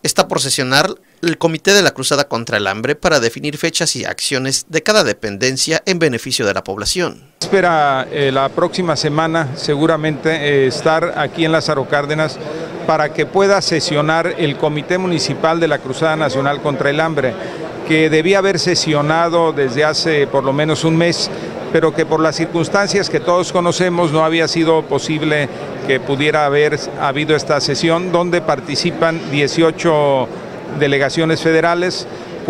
Está por sesionar el Comité de la Cruzada contra el Hambre para definir fechas y acciones de cada dependencia en beneficio de la población. Espera la próxima semana seguramente estar aquí en Lázaro Cárdenas para que pueda sesionar el Comité Municipal de la Cruzada Nacional contra el Hambre, que debía haber sesionado desde hace por lo menos un mes, pero que por las circunstancias que todos conocemos no había sido posible que pudiera haber habido esta sesión, donde participan 18 delegaciones federales,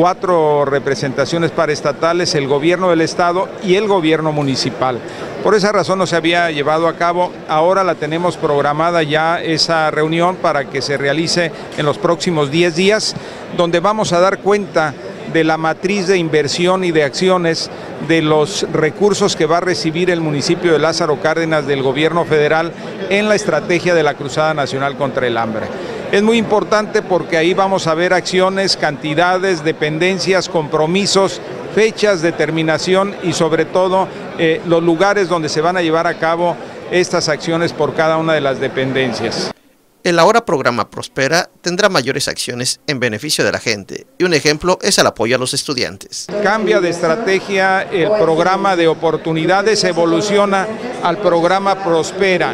4 representaciones paraestatales, el gobierno del estado y el gobierno municipal. Por esa razón no se había llevado a cabo. Ahora la tenemos programada ya esa reunión para que se realice en los próximos 10 días, donde vamos a dar cuenta de la matriz de inversión y de acciones, de los recursos que va a recibir el municipio de Lázaro Cárdenas del gobierno federal en la estrategia de la Cruzada Nacional contra el Hambre. Es muy importante porque ahí vamos a ver acciones, cantidades, dependencias, compromisos, fechas, determinación y sobre todo los lugares donde se van a llevar a cabo estas acciones por cada una de las dependencias. El ahora programa Prospera tendrá mayores acciones en beneficio de la gente y un ejemplo es el apoyo a los estudiantes. Cambia de estrategia, el programa de oportunidades evoluciona al programa Prospera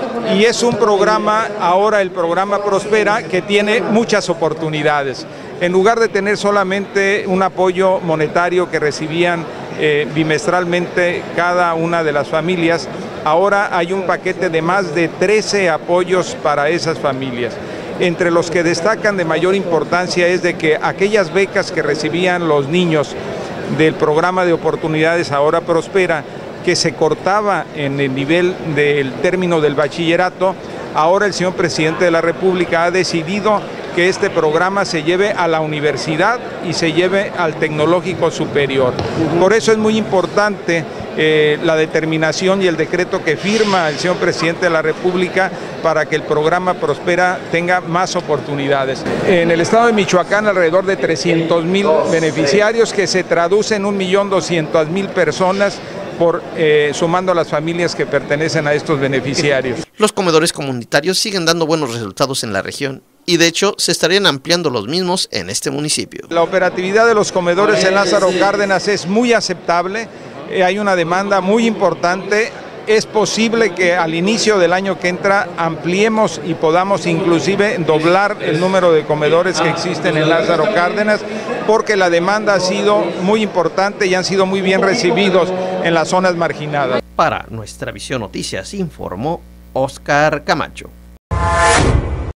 y es un programa, ahora el programa Prospera, que tiene muchas oportunidades. En lugar de tener solamente un apoyo monetario que recibían bimestralmente cada una de las familias, ahora hay un paquete de más de 13 apoyos para esas familias. Entre los que destacan de mayor importancia es de que aquellas becas que recibían los niños del programa de oportunidades ahora Prospera, que se cortaba en el nivel del término del bachillerato, ahora el señor presidente de la República ha decidido que este programa se lleve a la universidad y se lleve al tecnológico superior. Por eso es muy importante la determinación y el decreto que firma el señor presidente de la República para que el programa Prospera tenga más oportunidades. En el estado de Michoacán alrededor de 300,000 beneficiarios, que se traducen en 1.200.000 personas, sumando a las familias que pertenecen a estos beneficiarios. Los comedores comunitarios siguen dando buenos resultados en la región y de hecho se estarían ampliando los mismos en este municipio. La operatividad de los comedores en Lázaro Cárdenas es muy aceptable, hay una demanda muy importante. Es posible que al inicio del año que entra ampliemos y podamos inclusive doblar el número de comedores que existen en Lázaro Cárdenas, porque la demanda ha sido muy importante y han sido muy bien recibidos en las zonas marginadas. Para Nuestra Visión Noticias informó Oscar Camacho.